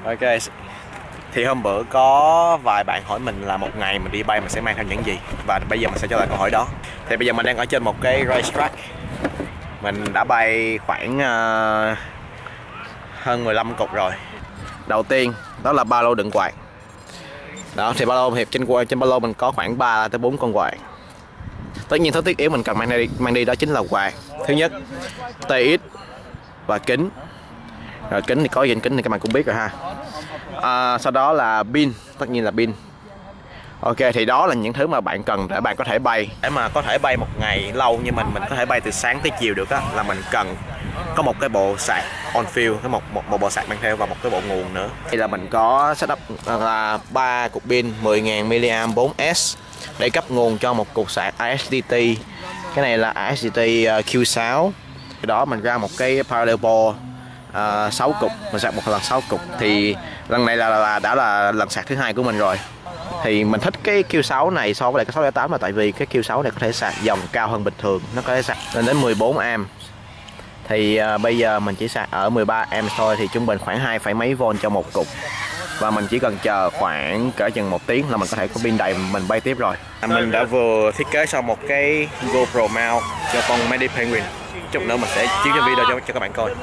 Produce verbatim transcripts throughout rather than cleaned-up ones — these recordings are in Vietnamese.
Ok, thì hôm bữa có vài bạn hỏi mình là một ngày mình đi bay mình sẽ mang theo những gì, và bây giờ mình sẽ trả lời câu hỏi đó. Thì bây giờ mình đang ở trên một cái racetrack. Mình đã bay khoảng uh, hơn mười lăm cục rồi. Đầu tiên đó là ba lô đựng quạt. Đó thì ba lô thì trên trên ba lô mình có khoảng ba tới bốn con quạt. Tất nhiên thứ thiết yếu mình cần mang đi mang đi đó chính là quạt. Thứ nhất tê ích và kính. Rồi kính thì có diện kính thì các bạn cũng biết rồi ha. À, sau đó là pin, tất nhiên là pin. Ok, thì đó là những thứ mà bạn cần để bạn có thể bay. Để mà có thể bay một ngày lâu như mình, mình có thể bay từ sáng tới chiều được á, là mình cần có một cái bộ sạc on field, cái một, một một bộ sạc mang theo và một cái bộ nguồn nữa. Đây là mình có setup là ba cục pin mười nghìn mi-li-am bốn S để cấp nguồn cho một cục sạc i ét đê tê. Cái này là i ét đê tê Q sáu. Cái đó mình ra một cái parallel port uh, sáu cục, mình sạc một lần sáu cục. Thì lần này là, là đã là lần sạc thứ hai của mình rồi. Thì mình thích cái Q sáu này so với lại cái sáu không tám là tại vì cái Q sáu này có thể sạc dòng cao hơn bình thường, nó có thể sạc lên đến mười bốn am. Thì uh, bây giờ mình chỉ sạc ở mười ba am thôi, thì trung bình khoảng hai phẩy mấy volt cho một cục. Và mình chỉ cần chờ khoảng cỡ chừng một tiếng là mình có thể có pin đầy mình bay tiếp rồi. Mình đã vừa thiết kế xong một cái GoPro mount cho con Mighty Penguin. Chút nữa mình sẽ chiếu cho video cho, cho các bạn coi.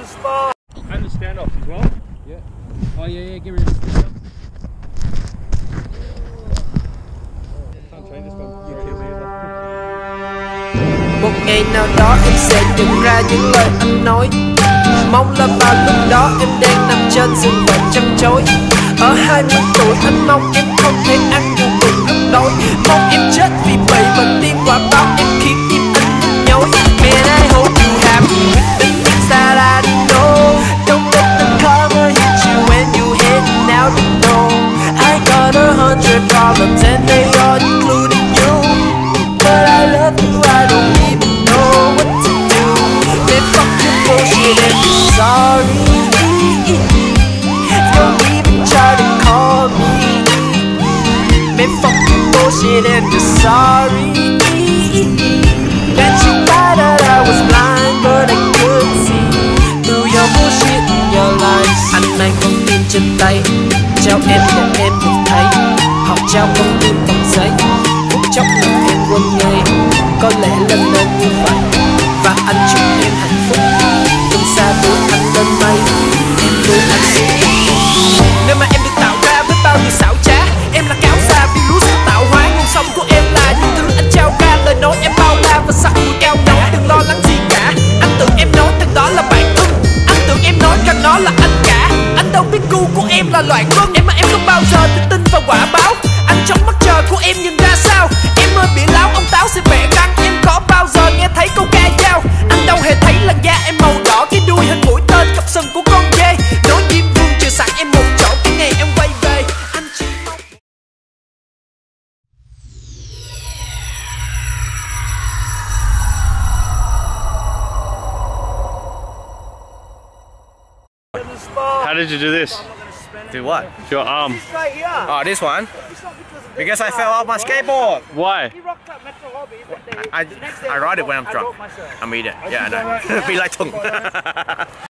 Một ngày nào đó em sẽ nhận ra những lời anh nói. Mong là vào lúc đó em đang nằm trên giường bệnh chăm chối. Ở hai mươi tuổi anh mong em không thể ăn dù cùng lúc đói. Mong em chết vì bầy bệnh tim quả báo em khiến tim anh nhức nhối. Man, I hope you happy with the things that I know. Don't let the karma hit you when you heading out the door. I got a hundred problems and they all including you. But I love you, I don't even know what to do. Man, fuck your bullshit and you're sorry. Don't even try to call me. Man, fuck your bullshit and you're sorry. Bet you thought that I was blind, but I could see through your bullshit and your lies. Anh mang con tim trên tay, trao em để em được thấy. Họ trao con tim bằng giấy, phút chốc làm em quên ngay. Có lẽ lần nên như vậy, và anh chúc em hạnh phúc. Đừng xa đuổi anh lên mây, em nuôi anh xuống. Nơi mà em được tạo ra với bao nhiêu xảo trá. Em là cáo xa virus tạo hóa. Nguồn sống của em là những thứ anh trao ra. Lời nói em bao la và sắc mùi cao nóng. Đừng lo lắng gì cả, anh tưởng em nói thằng đó là bạn thân. Anh tưởng em nói rằng nó là anh cả. Anh đâu biết gu của em là loạn luân. Em mà em không bao giờ tự tin vào quả báo. Anh trong mắt trời của em nhìn ra sao. Em ơi bị láo ông táo sẽ vẽ răng. Em có bao giờ nghe thấy câu ca dao. Anh đâu hề thấy làn da em màu đỏ. Cái đuôi hình mũi tên cặp sừng của con dê. Nói diêm vương trừ sẵn em một chỗ. Cái ngày em quay về anh chỉ mong. How did you do this? Do what? Your arm. Oh, this one? Because I fell off my skateboard. Why? I I ride it when I'm drunk. I'm eating. Yeah, I know. Be like Tung.